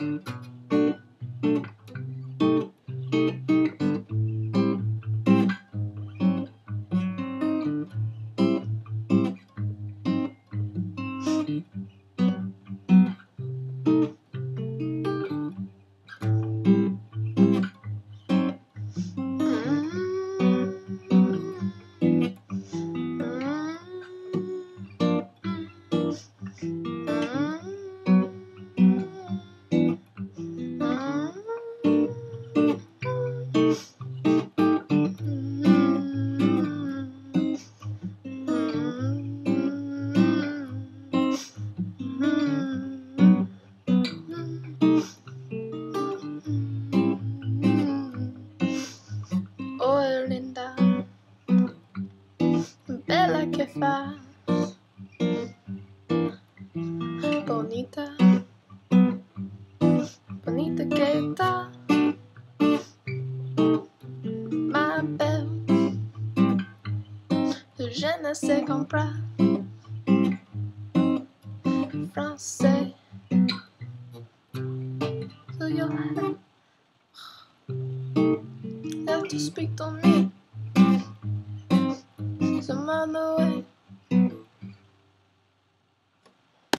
Oh linda, bella que faz, bonita, bonita que tá, ma belle, je ne sais comprendre français. So you have to speak to me some other way.